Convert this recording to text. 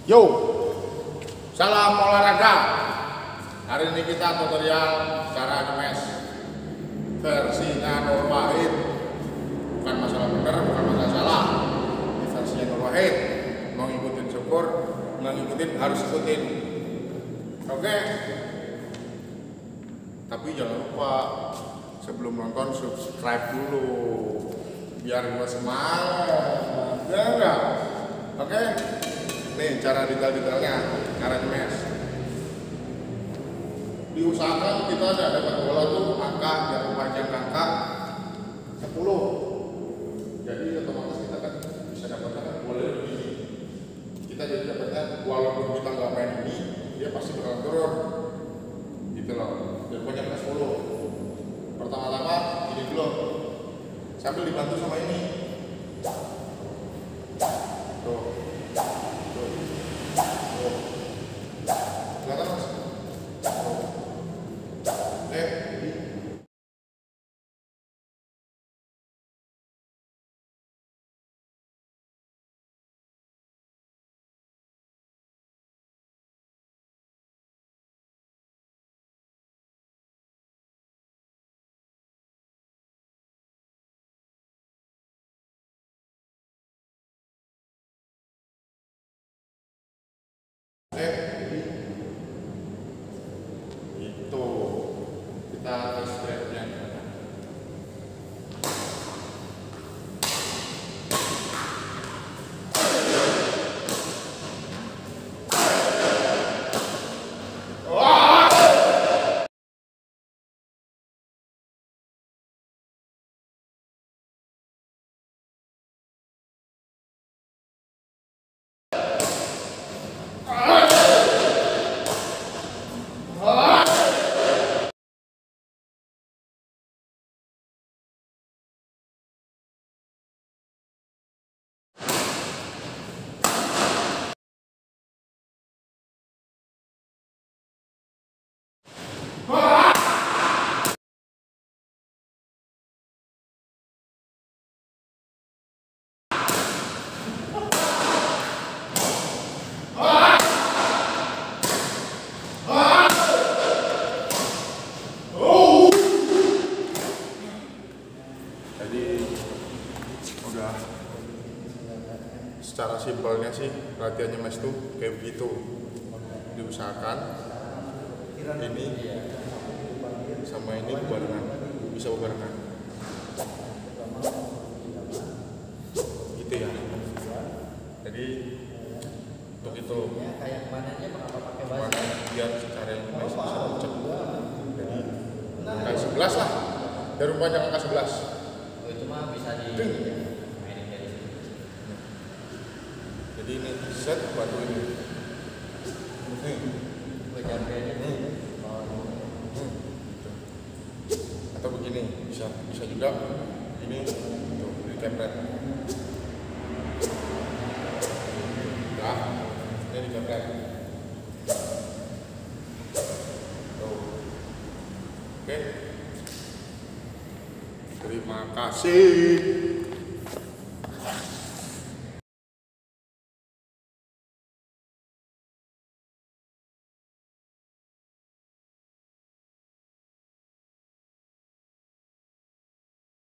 Yo, salam olahraga. Hari ini kita tutorial cara ngemes versinya Nur Wahid. Bukan masalah benar, bukan masalah salah. Ini versinya Nur Wahid. Mau ngikutin syukur, nggak ngikutin harus ikutin. Oke. Tapi jangan lupa sebelum nonton subscribe dulu, biar gua semangat. Ya enggak? Oke. Nih cara detail-detailnya, cara ngemes. Diusahakan kita dapat bola tuh angka yang panjang angka 10. Jadi otomatis kita kan bisa dapatkan bola begini. Kita jadi dapatnya walaupun kita nggak main ini, dia pasti bakal turun. Gitu loh. Dan panjangnya 10. Pertama-tama ini dulu. Sambil dibantu sama ini. Tuh. Itu kita tes stepnya. Jadi udah secara simpelnya sih latihan ngemes tuh kayak begitu. Diusahakan ini sama ini barengan, bisa barengan gitu ya. Jadi untuk itu mana biar secara ngemes bisa cek. Jadi angka 11 lah, dari panjang angka 11. Itu mah bisa di mainin dari sini. Jadi ini set batu ini. Atau begini bisa juga ini tuh di kepret. Nah, ini di kepret. Tuh. Oke. Terima kasih.